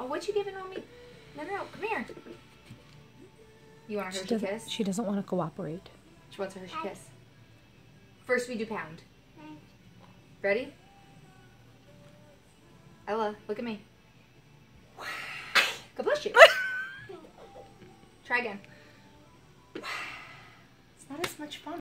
what you giving on me? No, come here. You want a Hershey kiss? She doesn't want to cooperate. She wants a Hershey kiss. First we do pound. Ready? Ella, look at me. God bless you. Try again. It's not as much fun.